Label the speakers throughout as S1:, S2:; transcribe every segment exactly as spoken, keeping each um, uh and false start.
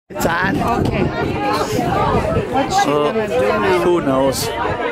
S1: It's on.
S2: Okay. What's she
S1: Oh,
S2: gonna do now?
S1: who knows?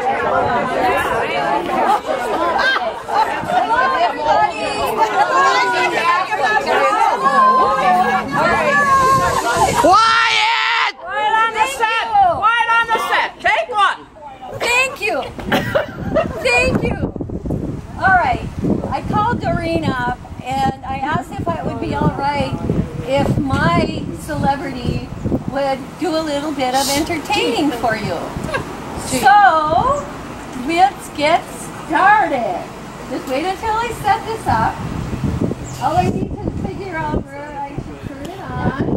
S3: Quiet! Quiet on the set! Quiet on the set! Take one!
S4: Thank you! Thank you! Alright, I called Doreen up and I asked if it would be alright if my celebrity would do a little bit of entertaining for you. So, let's get started. Just wait until I set this up. All I need to figure out where I should turn it on.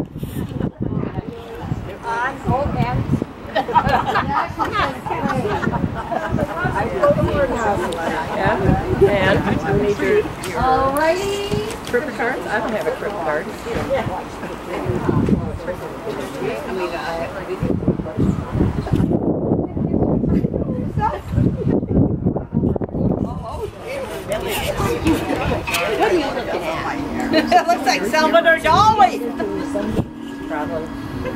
S4: On, hold hands.
S3: Yeah, and we need your
S4: Alrighty.
S3: trip cards. I don't have a trip card.
S4: What are you looking at?
S3: It looks like Salvador Dali. Problem.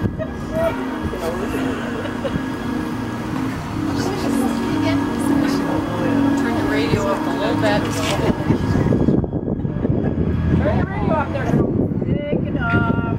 S3: Turn the radio up a little bit. Turn the radio up there. Big enough.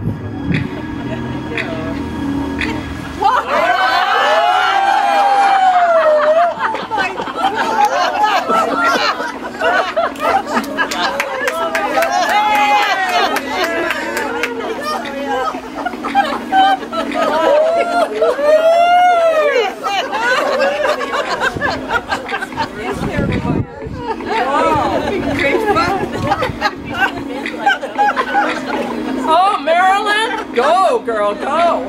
S3: Oh, Marilyn, go, girl, go.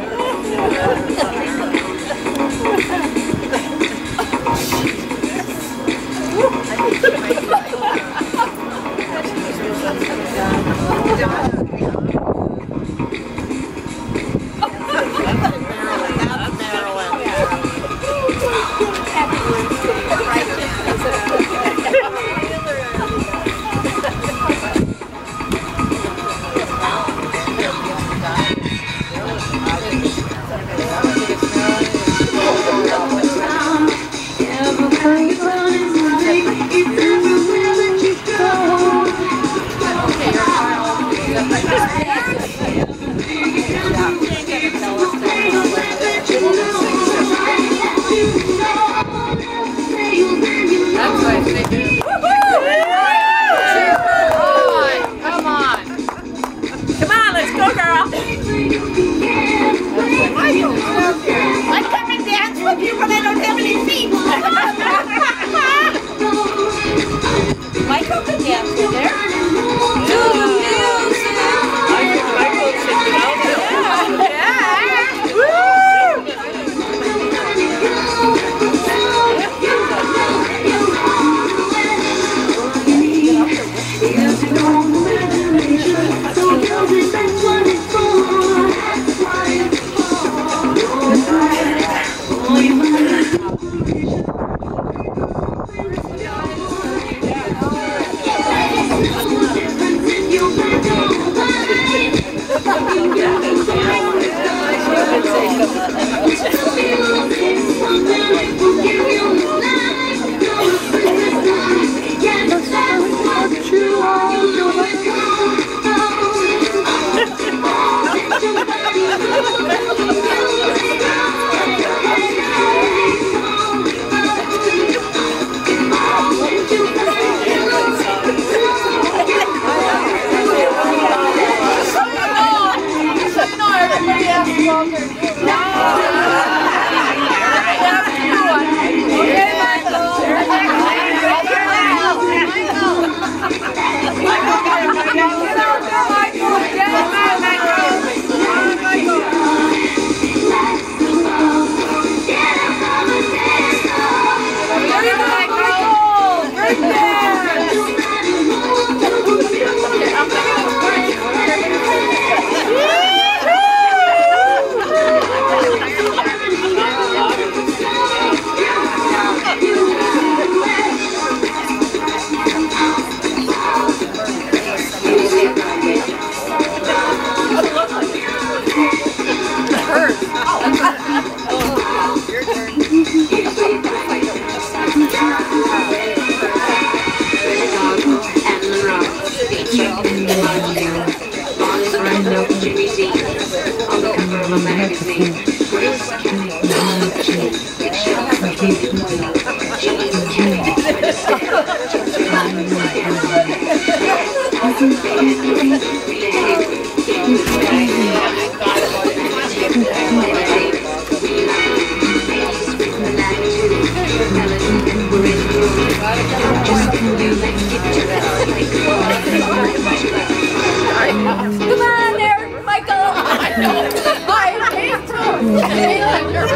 S4: Come on there, Michael.
S3: I know. I hate to. You're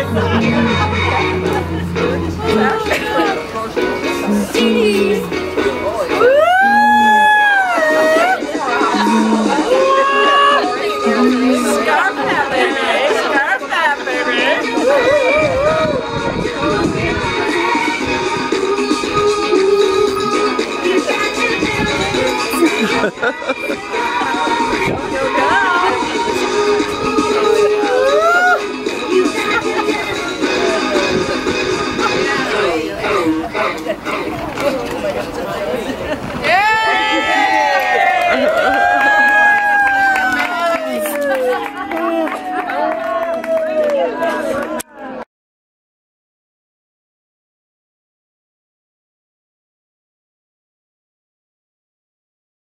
S3: right.
S4: Jeez.